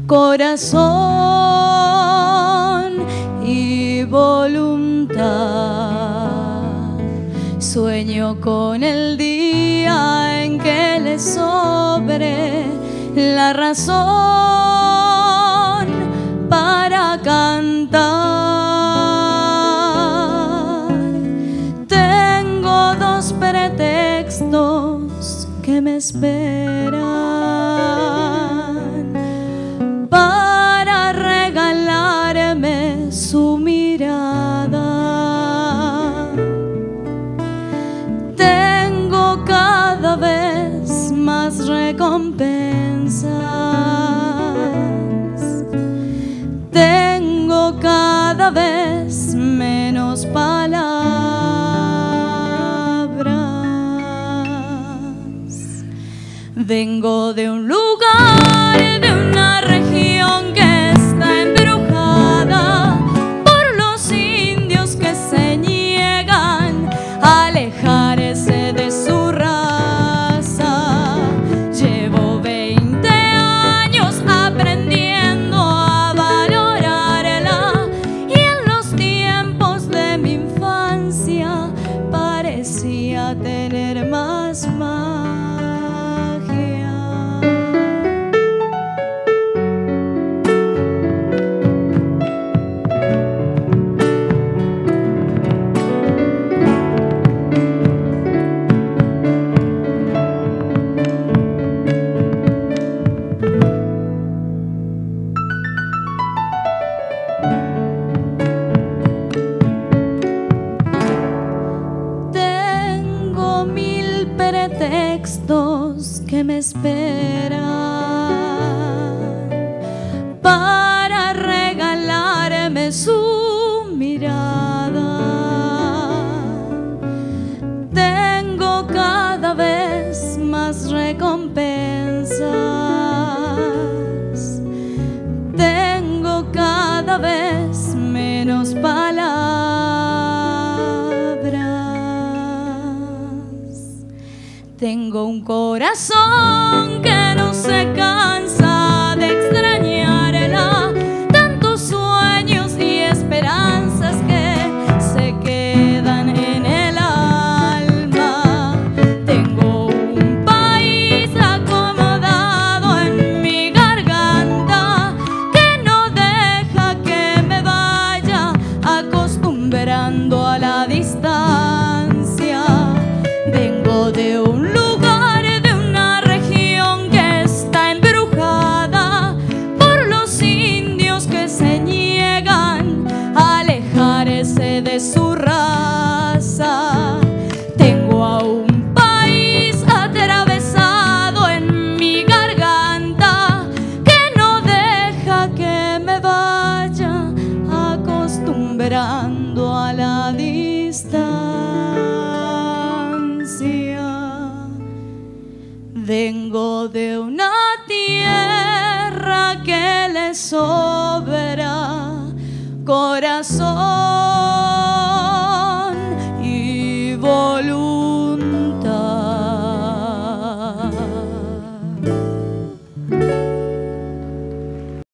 corazón y voluntad. Sueño con el día en que le sobre la razón para cantar. Tengo dos pretextos que me esperan para regalarme su mirada. Tengo cada vez más recompensas, tengo cada vez menos palabras. Vengo de un lugar, de una región que está embrujada por los indios que se niegan a alejarse de su raza. Llevo 20 años aprendiendo a valorarla, y en los tiempos de mi infancia parecía tener más magia. Tengo 1000 pretextos que me esperan para regalarme su mirada. Tengo cada vez más recompensas, tengo cada vez menos palabras. Tengo un corazón que no se cansa de extrañarla, tantos sueños y esperanzas que se quedan en el alma. Tengo un país acomodado en mi garganta que no deja que me vaya acostumbrando a la distancia. Vengo de un lugar, de una región que está embrujada por los indios que se niegan a alejarse de su raza. Tengo a un país atravesado en mi garganta que no deja que me vaya acostumbrando a la distancia. Vengo de una tierra que le sobra corazón